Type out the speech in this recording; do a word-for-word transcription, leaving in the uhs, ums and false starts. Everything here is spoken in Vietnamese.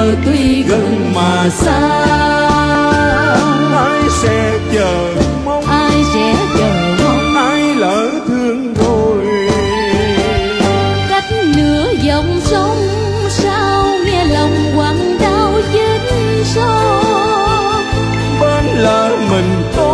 giờ tuy gần mà xa. Ai sẽ chờ mong, ai sẽ chờ mong, ai lỡ thương rồi. cách nửa dòng sông sao nghe lòng quặn đau chính số. Bên lỡ mình tôi